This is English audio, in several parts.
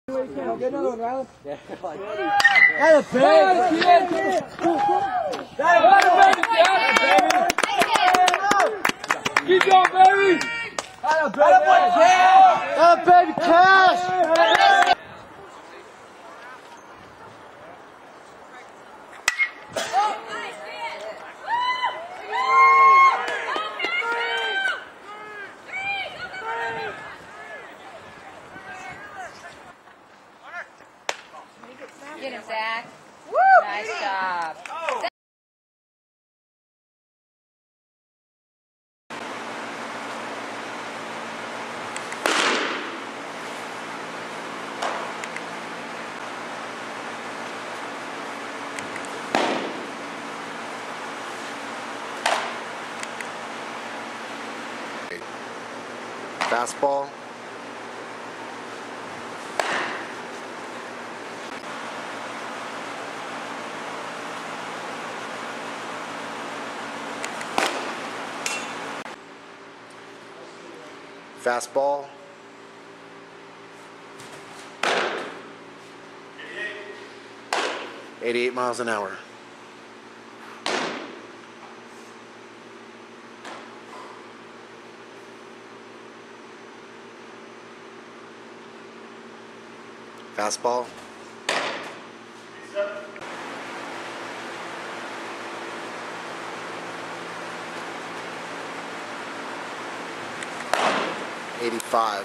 Get another one, Rylan. Yeah, like, That's a baby! keep going, baby! That's a baby cash! Get him, Zach. Woo! Nice job. Fastball. Fastball. 88 miles an hour. Fastball. '85.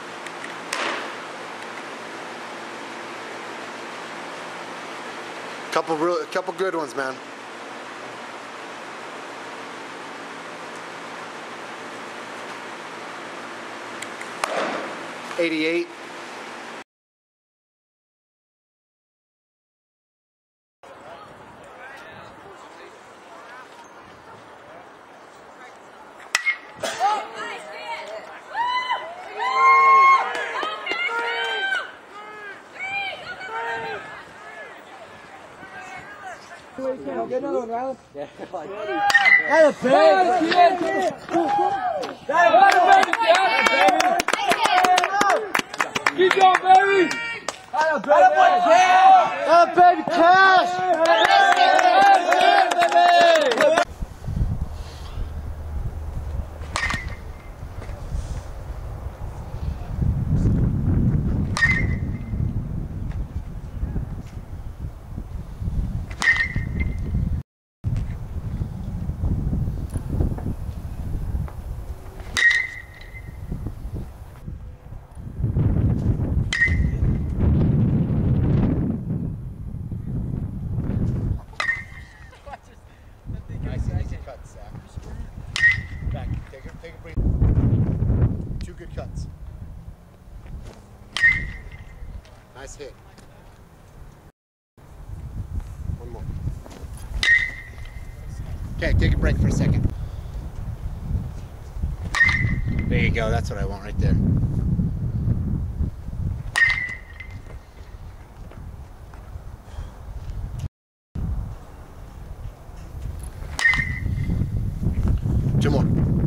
Couple good ones, man. 88. Get another one, Rylan. Yeah, like, That's a baby! keep going, baby! That's a baby cash! Cuts, Zach. Back. Take a break. 2 good cuts. Nice hit. One more. Okay, take a break for a second. There you go. That's what I want right there. Two more.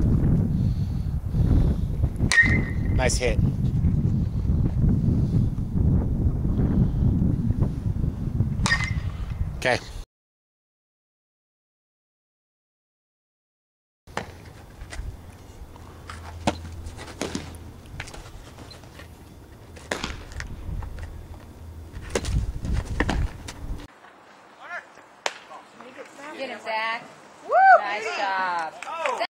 Nice hit. Okay. Get him, Zach. Woo! Nice job.